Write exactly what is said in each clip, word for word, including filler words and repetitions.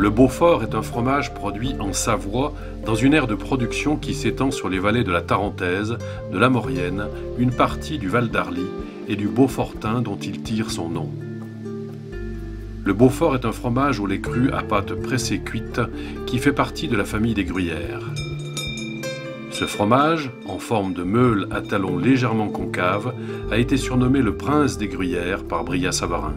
Le Beaufort est un fromage produit en Savoie dans une aire de production qui s'étend sur les vallées de la Tarentaise, de la Maurienne, une partie du Val d'Arly et du Beaufortin dont il tire son nom. Le Beaufort est un fromage au lait cru à pâte pressée cuite qui fait partie de la famille des gruyères. Ce fromage, en forme de meule à talons légèrement concaves, a été surnommé le prince des gruyères par Brillat-Savarin.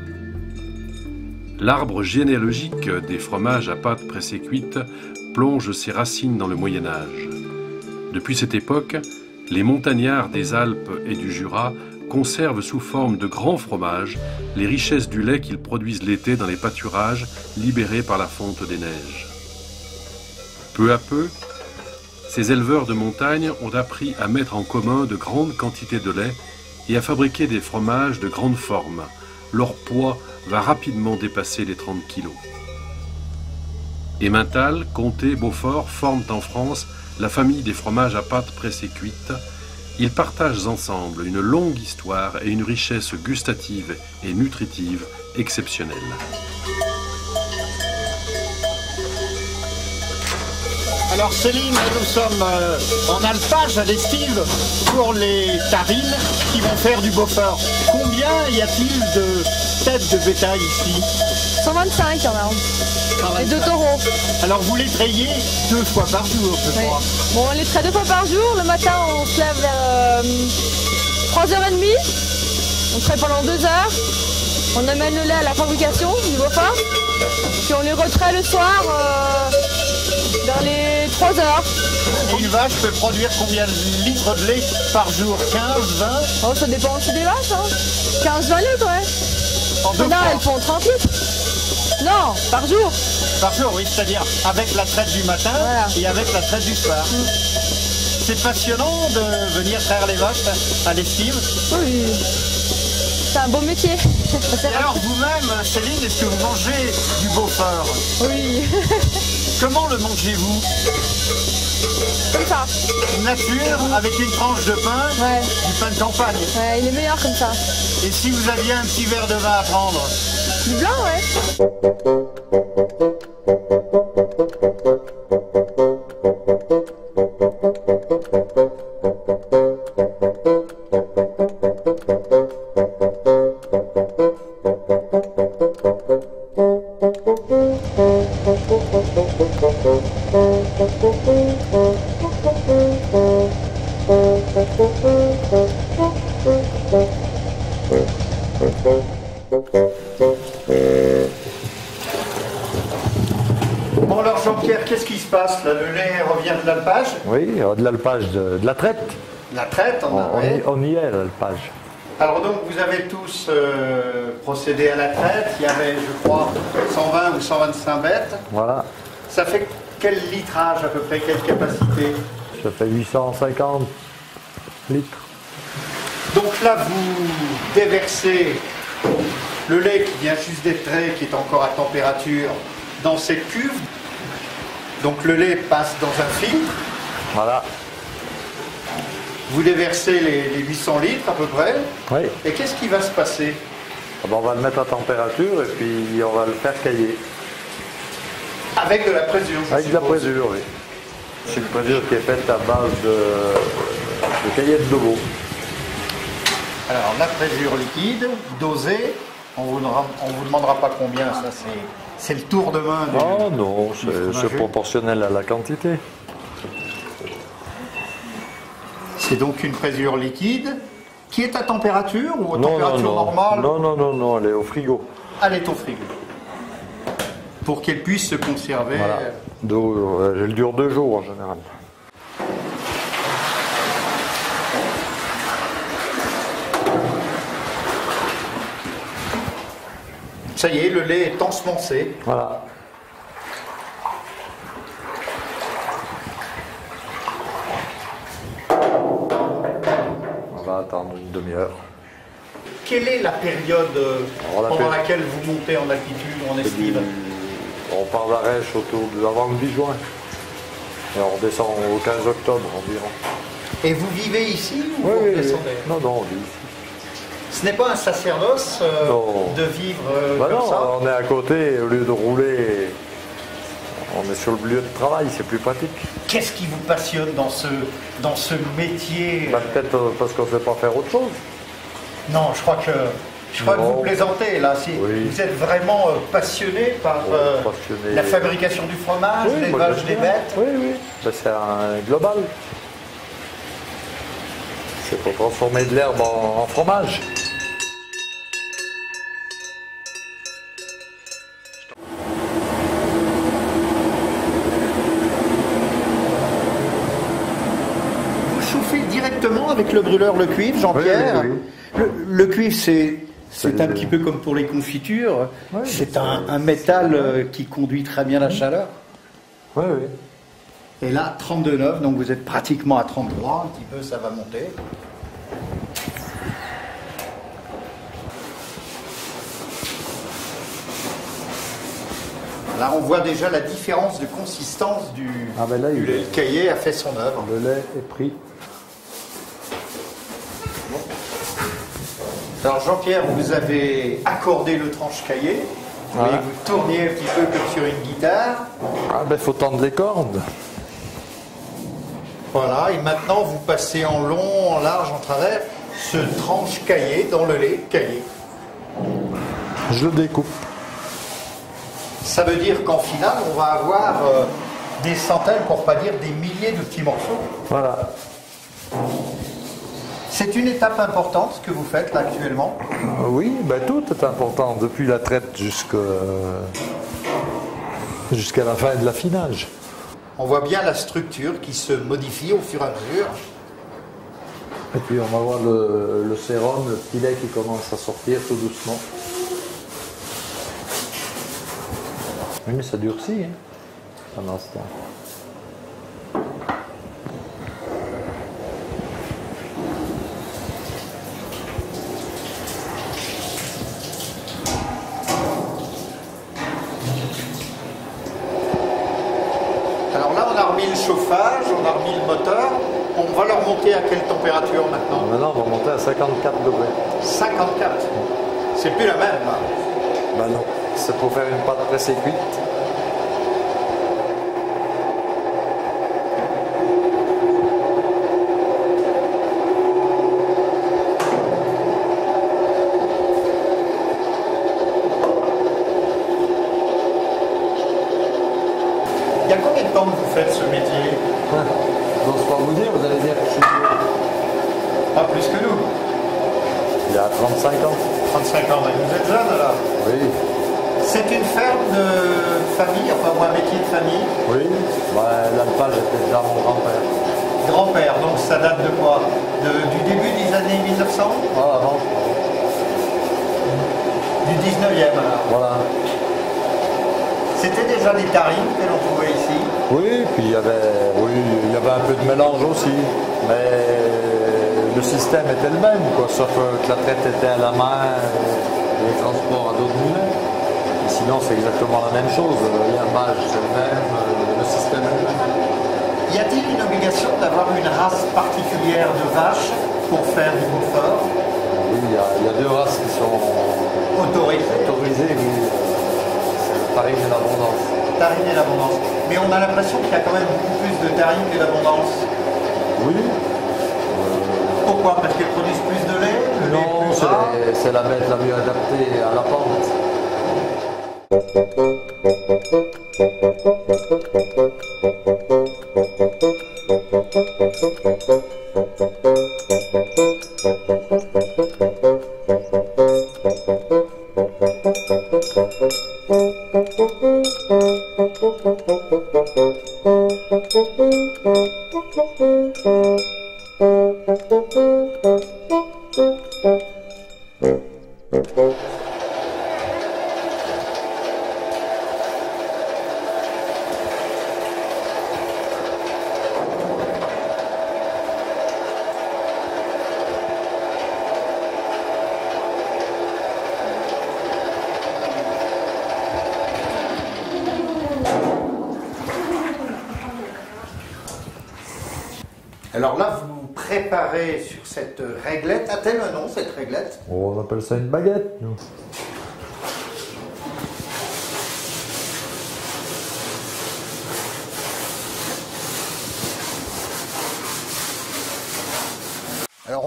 L'arbre généalogique des fromages à pâte pressée cuite plonge ses racines dans le Moyen-Âge. Depuis cette époque, les montagnards des Alpes et du Jura conservent sous forme de grands fromages les richesses du lait qu'ils produisent l'été dans les pâturages libérés par la fonte des neiges. Peu à peu, ces éleveurs de montagne ont appris à mettre en commun de grandes quantités de lait et à fabriquer des fromages de grande forme. Leur poids va rapidement dépasser les trente kilos. Emmental, Comté, Beaufort forment en France la famille des fromages à pâte pressée cuite. Ils partagent ensemble une longue histoire et une richesse gustative et nutritive exceptionnelle. Alors Céline, nous sommes euh, en alpage à l'Estive pour les tarines qui vont faire du Beaufort. Combien y a-t-il de têtes de bétail ici? cent vingt-cinq, il y en a. Et deux taureaux. Alors vous les trayez deux fois par jour, je oui. crois. Bon, on les traite deux fois par jour. Le matin, on se lève vers euh, trois heures trente. On traite pendant deux heures. On amène le lait à la fabrication du Beaufort. Puis on les retraite le soir euh, vers les trois heures. Et une vache peut produire combien de litres de lait par jour? quinze, vingt? Oh, ça dépend aussi des vaches. Hein. quinze vingt litres, ouais. En deux non, fois. elles font trente litres. Non, par jour. Par jour, oui, c'est-à-dire avec la traite du matin voilà. Et avec la traite du soir. Mm. C'est passionnant de venir traire les vaches à l'Estive. Oui, c'est un beau métier. Et alors vous-même, Céline, est-ce que vous mangez du Beaufort? Oui. Comment le mangez-vous? Comme ça. Nature, avec une tranche de pain, ouais. Du pain de campagne. Ouais, il est meilleur comme ça. Et si vous aviez un petit verre de vin à prendre? Du blanc, ouais. Bon alors Jean-Pierre, qu'est-ce qui se passe là? Le lait revient de l'alpage? Oui, de l'alpage, de, de la traite. La traite, on, on, on, y, on y est, l'alpage. Alors donc vous avez tous euh, procédé à la traite, il y avait je crois cent vingt ou cent vingt-cinq bêtes. Voilà. Ça fait quel litrage à peu près, quelle capacité? Ça fait huit cent cinquante litres. Donc là vous déversez le lait qui vient juste d'être trait, qui est encore à température, dans cette cuve. Donc le lait passe dans un filtre. Voilà. Vous déversez les, les huit cents litres à peu près. Oui. Et qu'est-ce qui va se passer? On va le mettre à température et puis on va le faire cailler. Avec de la présure? Avec de la présure, oui. C'est une présure qui est faite à base de, de caillettes de veau. Alors la présure liquide, dosée, on vous, on vous demandera pas combien, ça c'est le tour de main. Du, oh non, c'est proportionnel à la quantité. C'est donc une présure liquide qui est à température ou à non, température non, non. normale? Non, non, non, non, elle est au frigo. Elle est au frigo. Pour qu'elle puisse se conserver. Voilà. De, elle dure deux jours en général. Ça y est, le lait est ensemencé. Voilà. On va attendre une demi-heure. Quelle est la période Alors, la pendant péri... laquelle vous montez en altitude ou en estive? Du... On part d'Arèche autour de avant le dix juin. Et on redescend au quinze octobre environ. Et vous vivez ici ou oui, vous oui, redescendez? oui. Non, non, on vit ici. Ce n'est pas un sacerdoce euh, de vivre euh, bah comme non, ça? On est à côté, au lieu de rouler On est sur le lieu de travail, c'est plus pratique. Qu'est-ce qui vous passionne dans ce, dans ce métier? Bah, peut-être euh, parce qu'on ne sait pas faire autre chose. Non, je crois que, je crois que Non. vous plaisantez là. Si Oui. Vous êtes vraiment euh, passionné par Oui, euh, passionné. la fabrication du fromage, Oui, moi, l'élevage j'aime des bien. bêtes. Oui, oui. Ben, c'est un global. C'est pour transformer de l'herbe en, en fromage. Vous chauffez directement avec le brûleur le cuivre, Jean-Pierre. Oui, oui, Le, le cuivre, c'est c'est C'est- un petit peu comme pour les confitures. Oui, c'est mais un, c'est- un métal euh, qui conduit très bien la chaleur. Oui, oui. Et là, trente-deux neuf, donc vous êtes pratiquement à trente-trois, un petit peu, ça va monter. Là, on voit déjà la différence de consistance du, Ah, ben là, du il- lait. Le caillé a fait son œuvre. Le lait est pris. Alors Jean-Pierre, vous avez accordé le tranche caillé. Vous voyez, Voilà. vous tourniez un petit peu comme sur une guitare. Ah ben faut tendre les cordes. Voilà, et maintenant vous passez en long, en large, en travers ce tranche caillé dans le lait caillé. Je le découpe. Ça veut dire qu'en finale, on va avoir euh, des centaines, pour pas dire des milliers de petits morceaux. Voilà. C'est une étape importante ce que vous faites là actuellement. Euh, Oui, ben tout est important, depuis la traite jusqu'à jusqu'à la fin de l'affinage. On voit bien la structure qui se modifie au fur et à mesure. Et puis on va voir le, le sérum, le petit lait qui commence à sortir tout doucement. Oui, mais ça durcit, hein, pendant ce temps. Alors là, on a remis le chauffage, on a remis le moteur. On va le remonter à quelle température maintenant? Maintenant, on va monter à cinquante-quatre degrés. cinquante-quatre. C'est plus la même. Là. Ben non, c'est pour faire une pâte pressée cuite. Il y a combien de temps que vous faites ce métier? Je n'ose pas vous dire, vous allez dire que je suis vieux. Pas plus que nous. Il y a trente-cinq ans. trente-cinq ans, mais vous êtes jeune là. Oui, C'est une ferme de famille, enfin ou un métier de famille. oui. Ben, l'alpage était déjà mon grand-père. Grand-père, donc ça date de quoi? De- Du début des années mille neuf cents? Ah, avant. Du dix-neuvième alors. Voilà. C'était déjà des tarines que l'on trouvait ici. Oui, puis il y avait, oui, il y avait un peu de mélange aussi, mais le système était le même, quoi, sauf que la traite était à la main et les transports à dos de moulin. Et sinon, c'est exactement la même chose. L'herbage, c'est le même, le système est le même. Y a-t-il une obligation d'avoir une race particulière de vache pour faire du Beaufort? Oui, il y, a, il y a deux races qui sont Autorisée. autorisées, oui. C'est le tarif et l'abondance. Tarine et l'abondance. Mais on a l'impression qu'il y a quand même beaucoup plus de tarine que d'abondance. Oui. Pourquoi? Parce qu'elles produisent plus de lait? Le lait Non, plus c'est gras? les- c'est la bête la mieux adaptée à la pente. Alors là, vous préparez sur cette réglette. A-t-elle un nom, cette réglette? On appelle ça une baguette, nous.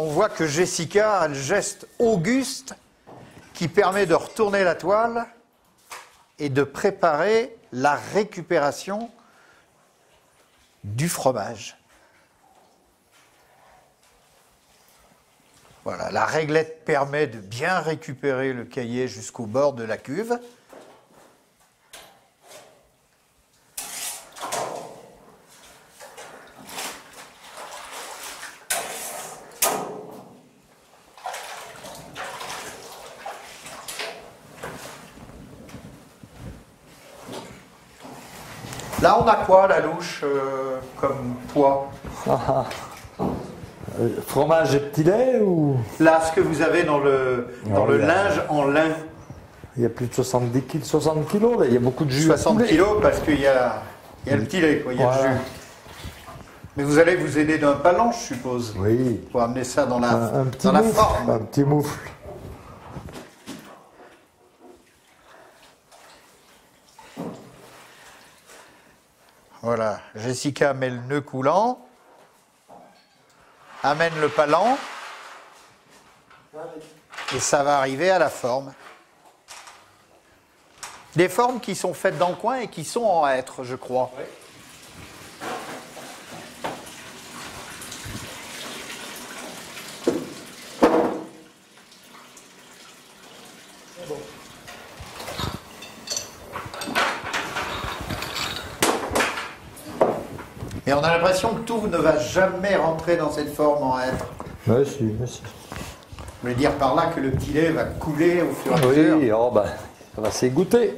on voit que Jessica a le geste auguste qui permet de retourner la toile et de préparer la récupération du fromage. Voilà, la réglette permet de bien récupérer le caillé jusqu'au bord de la cuve. Là, on a quoi, la louche, euh, comme poids? Ah, euh, fromage et petit lait ou... Là, ce que vous avez dans le, dans Oh, le il y a- linge en lin, Il y a plus de soixante-dix kilos, soixante kilos, là. Il y a beaucoup de jus. à soixante poulet. kilos, parce qu'il y a, il y a le petit lait, quoi, il y a Voilà. le jus. Mais vous allez vous aider d'un palan, je suppose, Oui. pour amener ça dans la, Un, un petit dans la moufle. forme. Un petit moufle. Voilà, Jessica met le nœud coulant, amène le palan, et ça va arriver à la forme. Des formes qui sont faites dans le coin et qui sont en hêtre, je crois. Mais on a l'impression que tout ne va jamais rentrer dans cette forme en hêtre. Oui, si, oui, si. Je veux dire par là que le petit lait va couler au fur et à mesure. Oui, oh ben, ça va s'égoutter.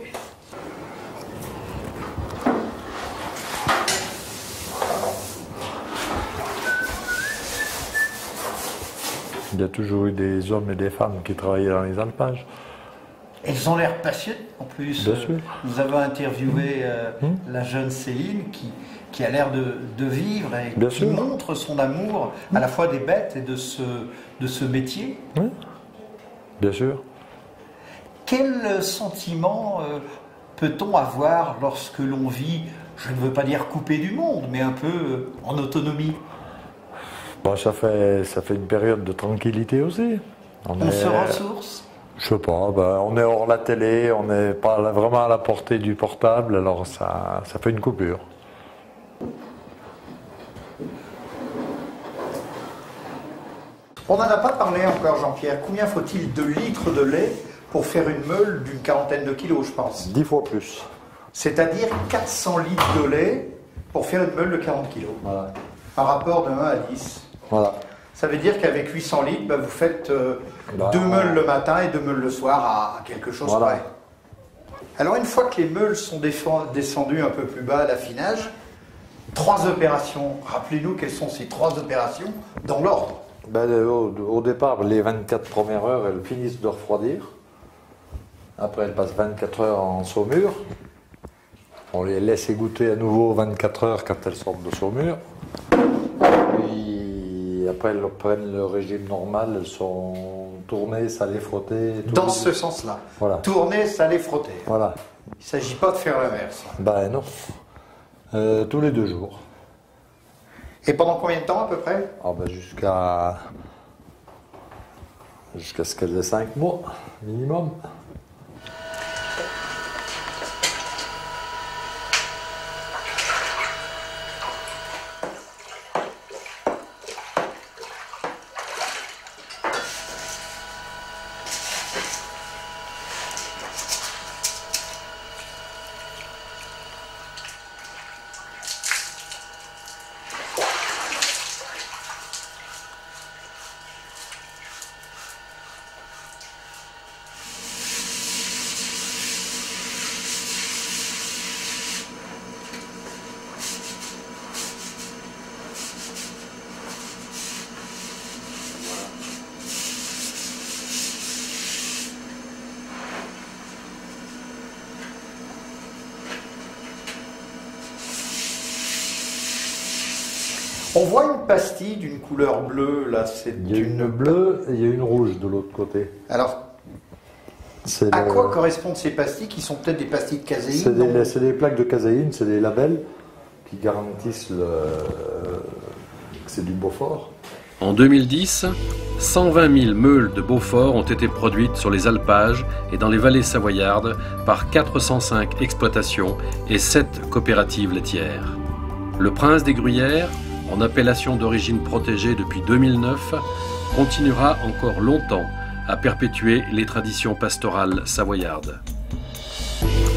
Il y a toujours eu des hommes et des femmes qui travaillaient dans les alpages. Elles ont l'air passionnées en plus. Bien sûr. Nous avons interviewé euh, Hum. la jeune Céline qui, qui a l'air de, de vivre et Bien qui sûr. montre son amour à la fois des bêtes et de ce, de ce métier. Oui, bien sûr. Quel sentiment euh, peut-on avoir lorsque l'on vit, je ne veux pas dire coupé du monde, mais un peu euh, en autonomie? Bon, ça fait, ça fait une période de tranquillité aussi. On est- se ressource. Je sais pas, ben, on est hors la télé, on n'est pas là- vraiment à la portée du portable, alors ça, ça fait une coupure. On n'en a pas parlé encore, Jean-Pierre. Combien faut-il de litres de lait pour faire une meule d'une quarantaine de kilos, je pense? Dix fois plus. C'est-à-dire quatre cents litres de lait pour faire une meule de quarante kilos, Voilà. par rapport de un à dix. Voilà. Ça veut dire qu'avec huit cents litres, bah, vous faites euh, Bah, deux meules le matin et deux meules le soir à, à quelque chose Voilà. près. Alors une fois que les meules sont défend- descendues un peu plus bas à l'affinage, trois opérations. Rappelez-nous quelles sont ces trois opérations dans l'ordre. Ben, au, au départ, les vingt-quatre premières heures, elles finissent de refroidir. Après, elles passent vingt-quatre heures en saumure. On les laisse égoutter à nouveau vingt-quatre heures quand elles sortent de saumure. Puis après, elles reprennent le régime normal. Elles sont tournées, salées, frottées. tous Dans les ce jours. sens-là. Voilà. Tourner, saler, frotter. Voilà. Il ne s'agit pas de faire l'inverse. Ben non. Euh, tous les deux jours. Et pendant combien de temps à peu près? Ah ben jusqu'à jusqu'à ce qu'elle ait cinq mois minimum. On voit une pastille d'une couleur bleue, là, c'est Il y a une bleue et il y a une rouge de l'autre côté. Alors, C'est à le- quoi correspondent ces pastilles qui sont peut-être des pastilles de caséine? c'est non des, c'est des plaques de caséine, c'est des labels qui garantissent le, que c'est du Beaufort. En deux mille dix, cent vingt mille meules de Beaufort ont été produites sur les alpages et dans les vallées savoyardes par quatre cent cinq exploitations et sept coopératives laitières. Le Prince des Gruyères, en appellation d'origine protégée depuis deux mille neuf, continuera encore longtemps à perpétuer les traditions pastorales savoyardes.